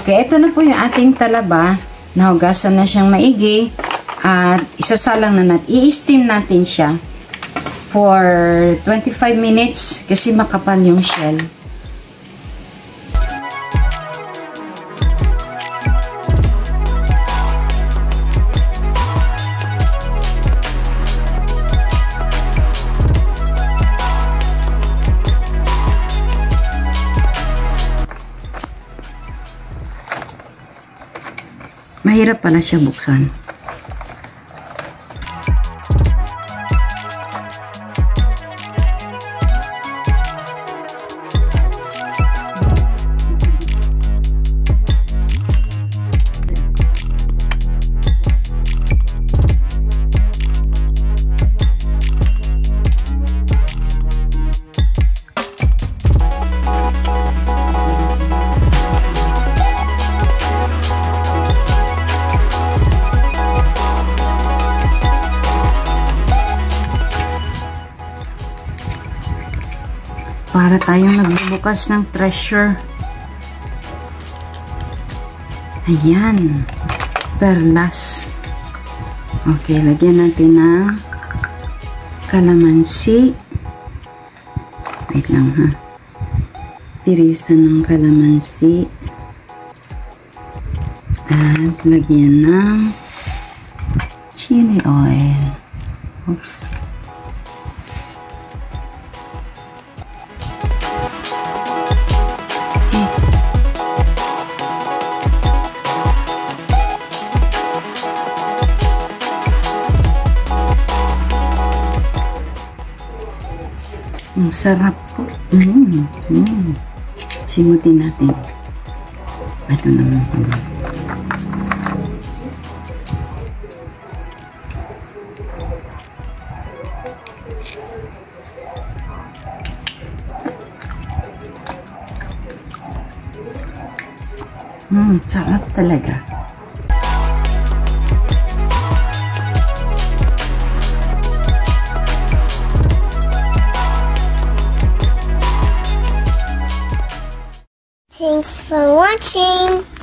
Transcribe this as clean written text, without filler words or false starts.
Okay, ito na po yung ating talaba. Nahugasan na siyang maigi. At isasalang na natin. I-steam natin siya for 25 minutes kasi makapal yung shell. Mahirap pala siya buksan. Para tayong nagbubukas ng treasure. Ayan. Perlas. Okay, lagyan natin ng kalamansi. Wait lang ha. Pirisan ng kalamansi. At lagyan ng chili oil. Oops. Ang sarap po. Simutin natin. Ito naman po. Sarap talaga. Thanks for watching.